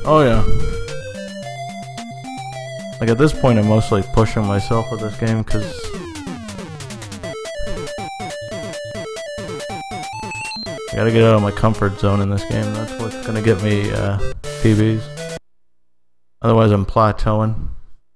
Oh yeah. Like at this point I'm mostly pushing myself with this game because I gotta get out of my comfort zone in this game. That's what's gonna get me PBs. Otherwise I'm plateauing.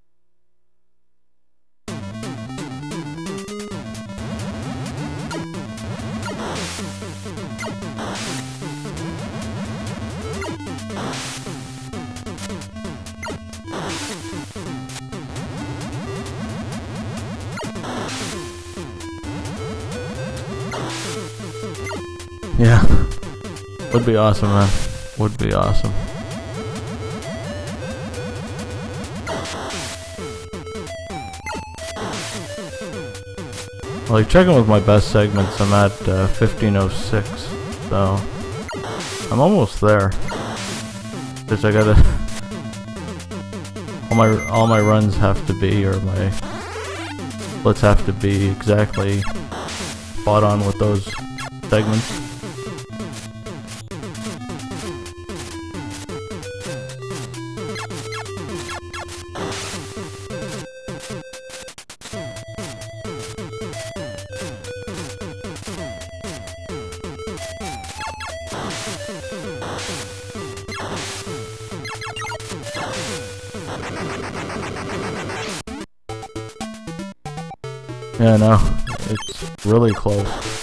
Yeah, would be awesome, man. Would be awesome. Like checking with my best segments, I'm at 1506, so I'm almost there. Just I gotta all my runs have to be, or my splits have to be exactly spot on with those segments. Yeah, no, it's really close.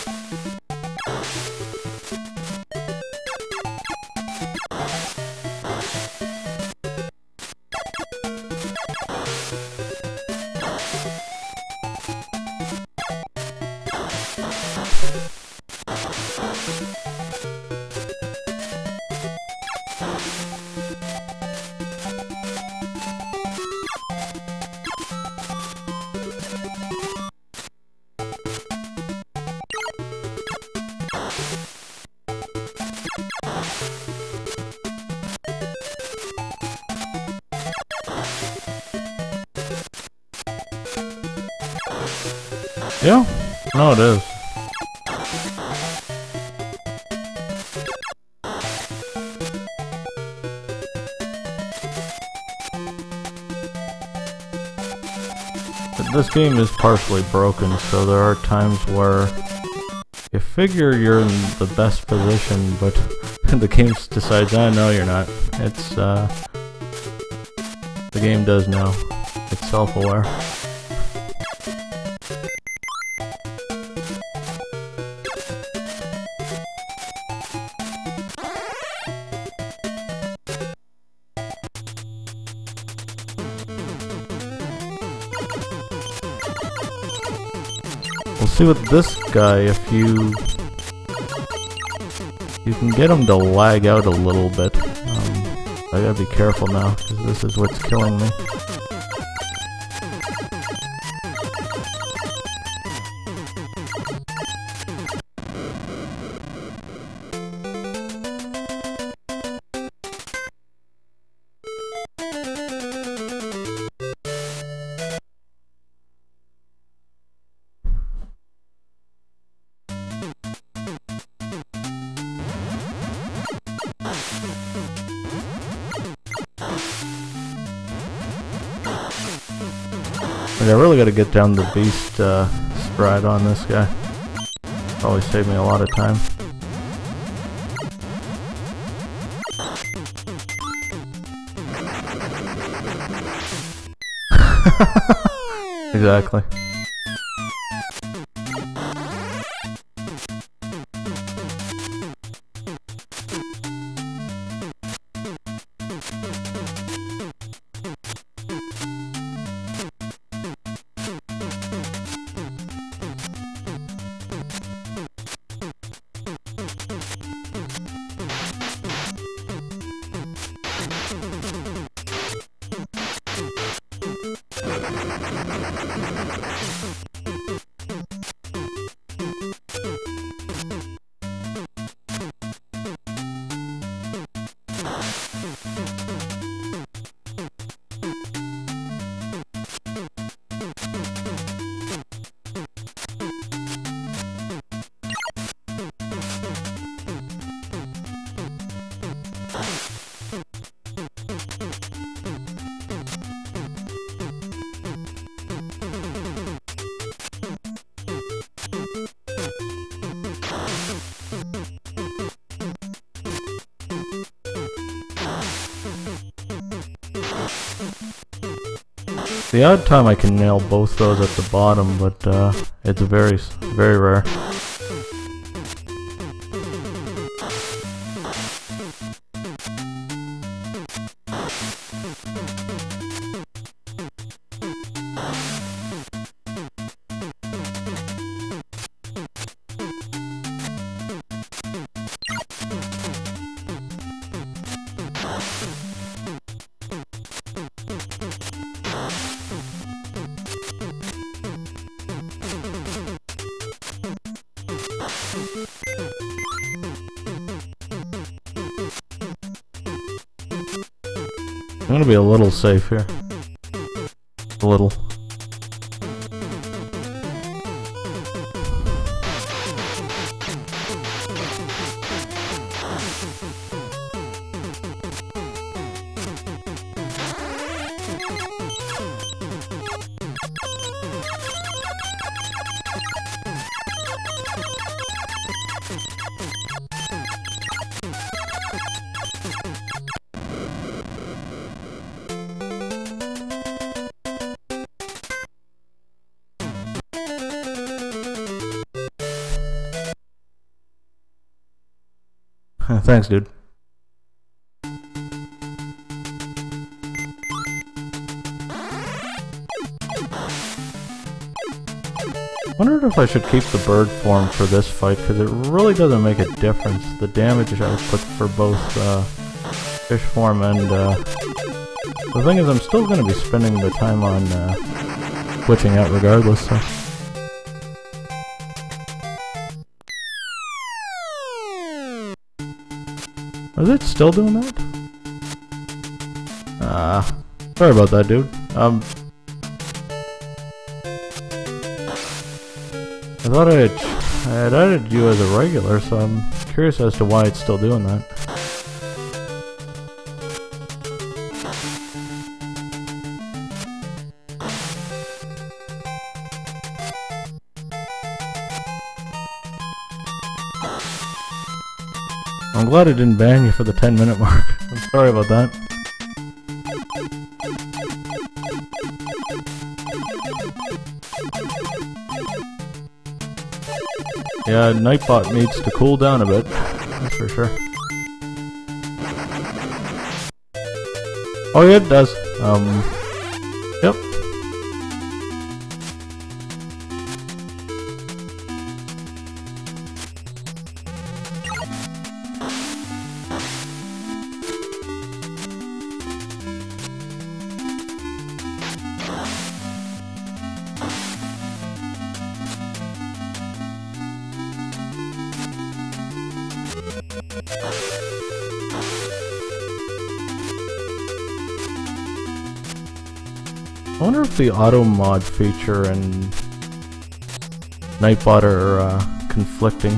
Yeah, no, it is. But this game is partially broken, so there are times where you figure you're in the best position, but the game decides, oh no, you're not. It's, the game does know. It's self-aware. We'll see with this guy if you can get him to lag out a little bit. I gotta be careful now because this is what's killing me. Like, I really gotta get down the beast stride on this guy. Probably saved me a lot of time. Exactly. The odd time I can nail both those at the bottom, but it's very, very rare. I'm gonna be a little safe here. A little. Thanks, dude. Wondered if I should keep the bird form for this fight, because it really doesn't make a difference. The damage output for both fish form and the thing is, I'm still going to be spending the time on switching out regardless. So. Is it still doing that? Sorry about that, dude. I thought I had added you as a regular, so I'm curious as to why it's still doing that. I'm glad it didn't ban you for the 10-minute mark. I'm sorry about that. Yeah, Nightbot needs to cool down a bit, that's for sure. Oh yeah, it does. Yep. I wonder if the auto mod feature and Nightbot are conflicting.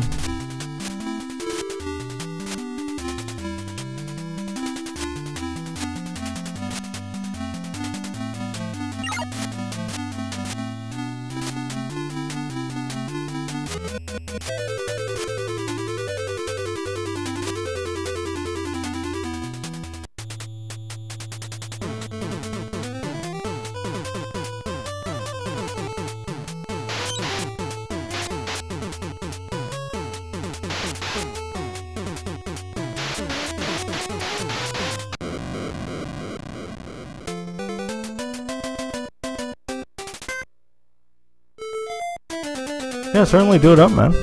Yeah, certainly do it up, man.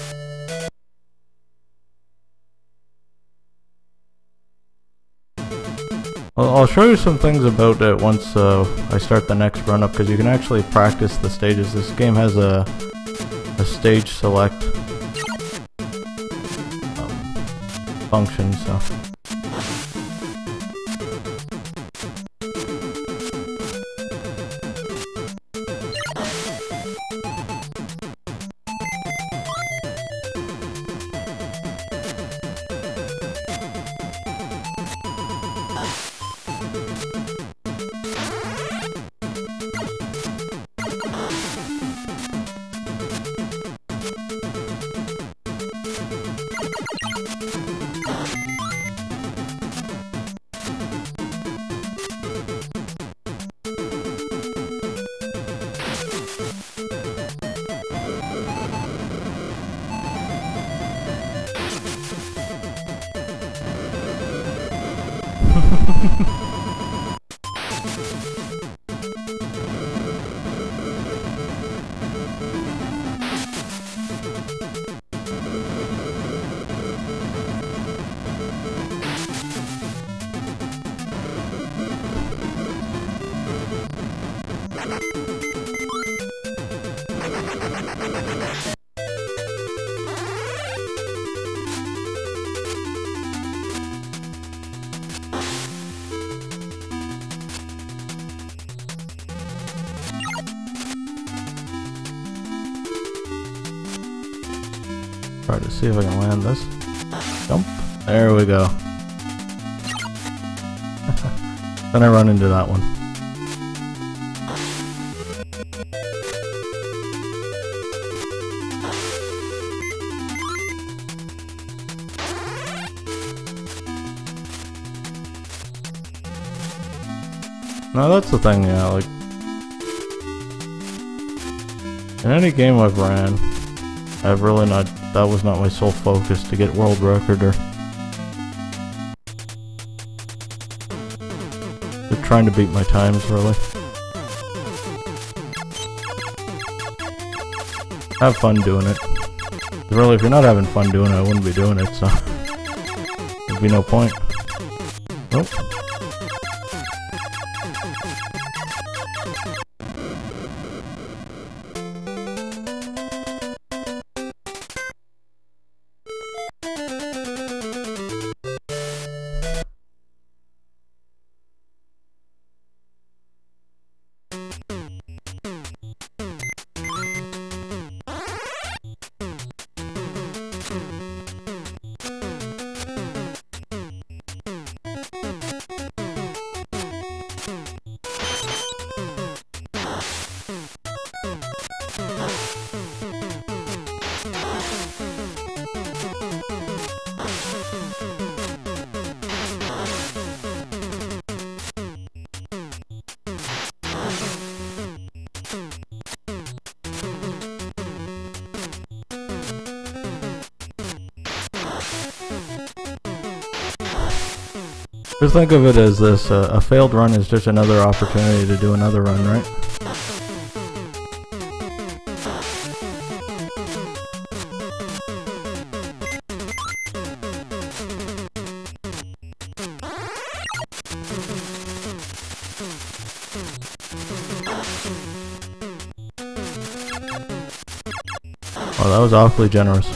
I'll show you some things about it once I start the next run up, because you can actually practice the stages. This game has a stage select function, so. Try to see if I can land this. Jump. There we go. Then I run into that one. No, that's the thing, yeah, like... in any game I've ran, I've really not... that was not my sole focus to get world record or... to trying to beat my times, really. Have fun doing it. Really, if you're not having fun doing it, I wouldn't be doing it, so... there'd be no point. Nope. Just think of it as this, a failed run is just another opportunity to do another run, right? Oh, that was awfully generous.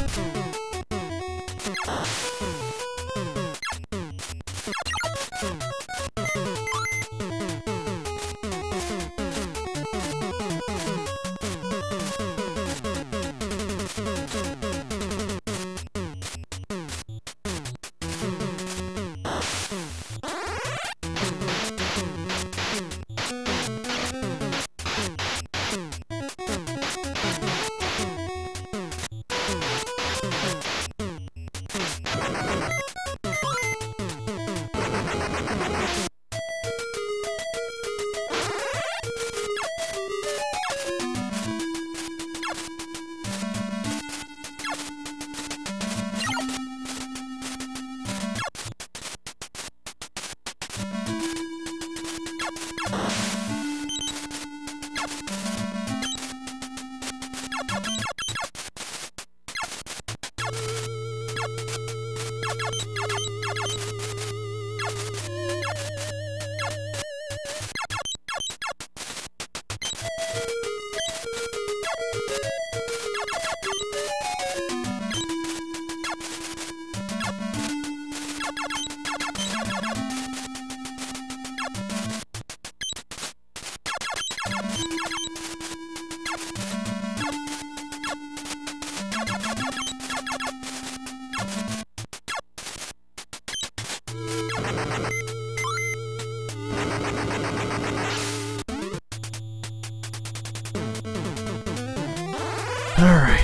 Alright.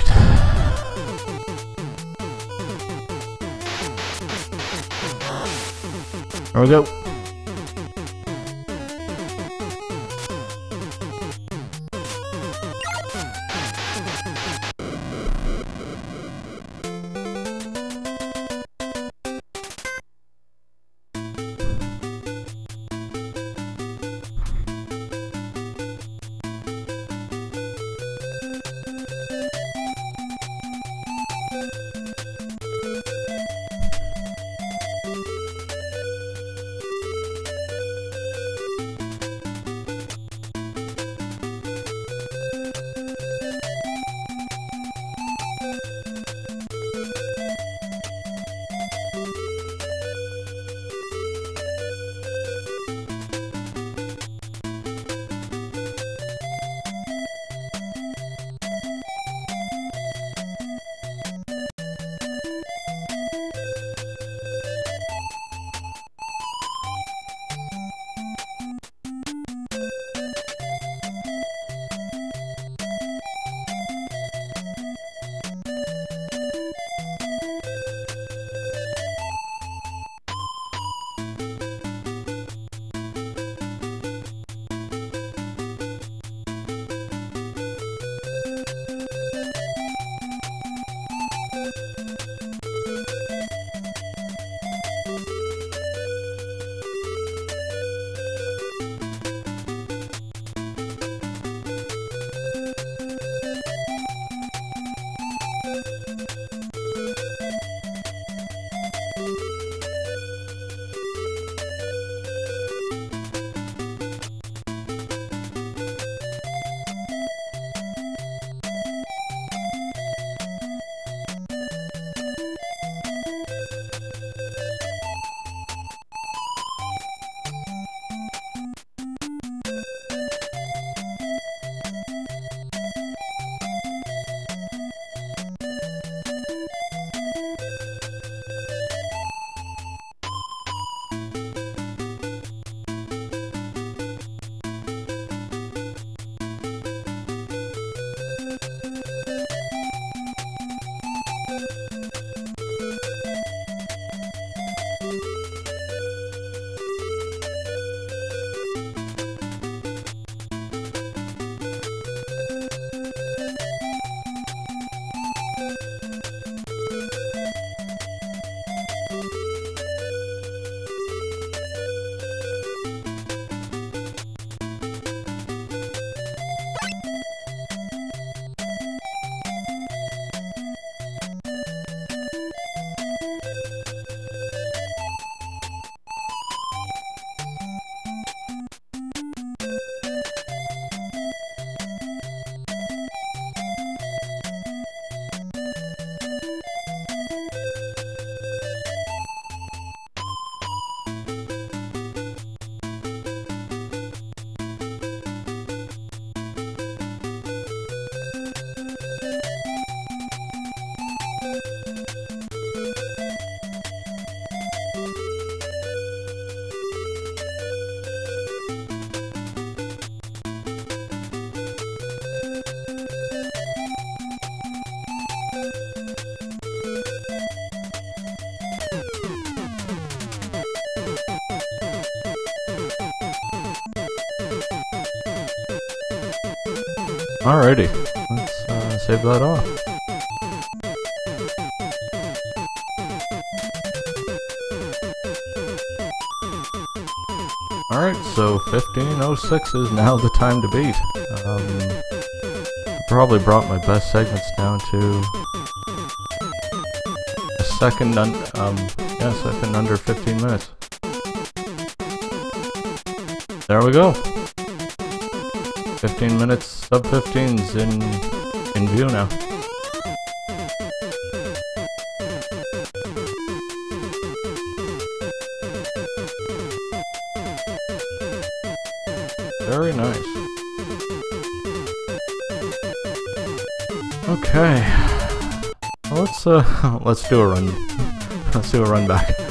There we go. Alrighty, let's save that off. Alright, so 15:06 is now the time to beat. Probably brought my best segments down to a second under 15 minutes. There we go. 15 minutes, sub 15s in view now. Very nice. Okay. Let's do a run. Let's do a run back.